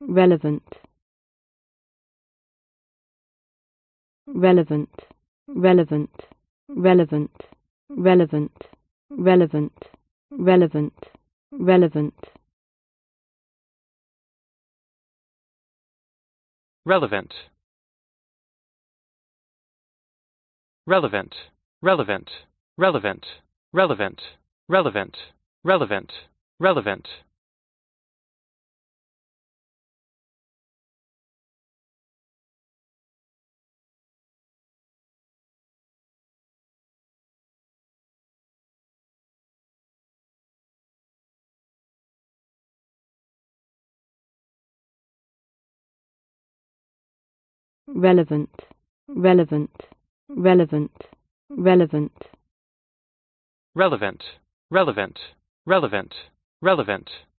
relevant, relevant, relevant, relevant, relevant, relevant, relevant, relevant. Relevant. Relevant. Relevant. Relevant. Relevant. Relevant. Relevant. Relevant. Relevant, relevant, relevant, relevant. Relevant. Relevant. Relevant. Relevant.